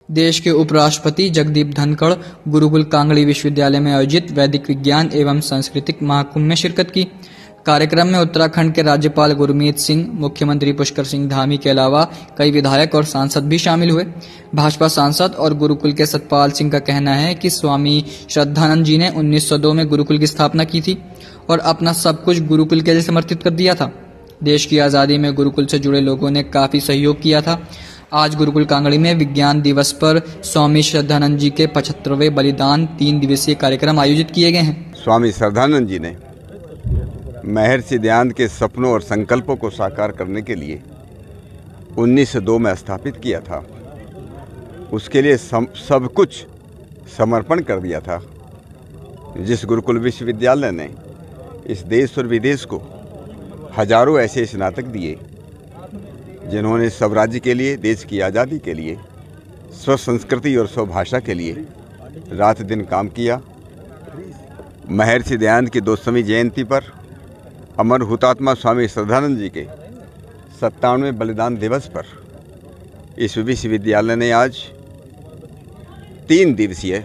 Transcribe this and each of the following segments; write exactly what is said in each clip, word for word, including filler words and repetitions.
देश के उपराष्ट्रपति जगदीप धनखड़ गुरुकुल कांगड़ी विश्वविद्यालय में आयोजित वैदिक विज्ञान एवं सांस्कृतिक महाकुंभ में शिरकत की। कार्यक्रम में उत्तराखंड के राज्यपाल गुरमीत सिंह, मुख्यमंत्री पुष्कर सिंह धामी के अलावा कई विधायक और सांसद भी शामिल हुए। भाजपा सांसद और गुरुकुल के सतपाल सिंह का कहना है कि स्वामी श्रद्धानंद जी ने उन्नीस सौ दो में गुरुकुल की स्थापना की थी और अपना सब कुछ गुरुकुल के लिए समर्पित कर दिया था। देश की आज़ादी में गुरुकुल से जुड़े लोगों ने काफी सहयोग किया था। आज गुरुकुल कांगड़ी में विज्ञान दिवस पर स्वामी श्रद्धानंद जी के पचहत्तरवें बलिदान तीन दिवसीय कार्यक्रम आयोजित किए गए हैं। स्वामी श्रद्धानंद जी ने महर्षि दयानंद के सपनों और संकल्पों को साकार करने के लिए उन्नीस सौ दो में स्थापित किया था। उसके लिए सब कुछ समर्पण कर दिया था। जिस गुरुकुल विश्वविद्यालय ने इस देश और विदेश को हजारों ऐसे स्नातक दिए जिन्होंने स्वराज्य के लिए, देश की आज़ादी के लिए, स्व संस्कृति और स्वभाषा के लिए रात दिन काम किया। महर्षि दयानंद की दो सौवीं जयंती पर अमर हुतात्मा स्वामी श्रद्धानंद जी के सत्तावनवें बलिदान दिवस पर इस विश्वविद्यालय ने आज तीन दिवसीय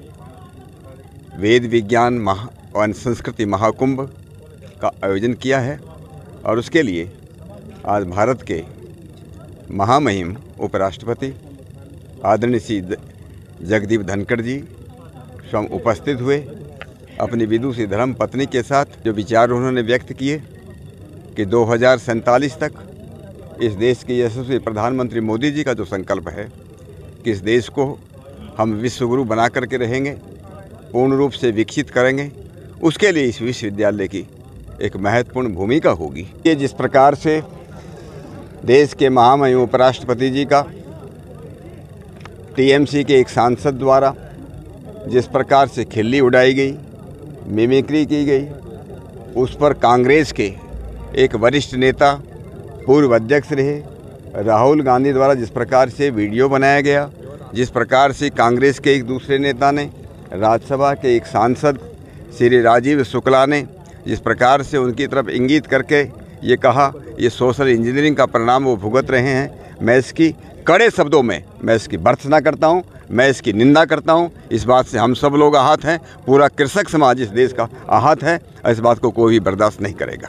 वेद विज्ञान महा और संस्कृति महाकुंभ का आयोजन किया है और उसके लिए आज भारत के महामहिम उपराष्ट्रपति आदरणीय श्री जगदीप धनखड़ जी स्वयं उपस्थित हुए। अपनी विदुषी धर्म पत्नी के साथ जो विचार उन्होंने व्यक्त किए कि दो हज़ार सैंतालीस तक इस देश के यशस्वी प्रधानमंत्री मोदी जी का जो संकल्प है कि इस देश को हम विश्वगुरु बना करके रहेंगे, पूर्ण रूप से विकसित करेंगे, उसके लिए इस विश्वविद्यालय की एक महत्वपूर्ण भूमिका होगी। ये जिस प्रकार से देश के महामहिम उपराष्ट्रपति जी का टीएमसी के एक सांसद द्वारा जिस प्रकार से खिल्ली उड़ाई गई, मिमिक्री की गई, उस पर कांग्रेस के एक वरिष्ठ नेता, पूर्व अध्यक्ष रहे राहुल गांधी द्वारा जिस प्रकार से वीडियो बनाया गया, जिस प्रकार से कांग्रेस के एक दूसरे नेता ने, राज्यसभा के एक सांसद श्री राजीव शुक्ला ने जिस प्रकार से उनकी तरफ इंगित करके ये कहा, ये सोशल इंजीनियरिंग का परिणाम वो भुगत रहे हैं, मैं इसकी कड़े शब्दों में मैं इसकी भर्त्सना करता हूँ, मैं इसकी निंदा करता हूँ। इस बात से हम सब लोग आहत हैं, पूरा कृषक समाज इस देश का आहत है और इस बात को कोई भी बर्दाश्त नहीं करेगा।